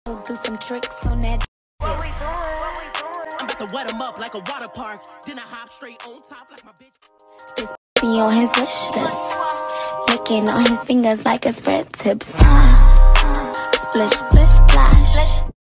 We'll do some tricks on that. What we doing? I'm about to wet him up like a water park. Then I hop straight on top like my bitch. This be on his wish list. Licking on his fingers like a spread tips. Splish, splish, splash.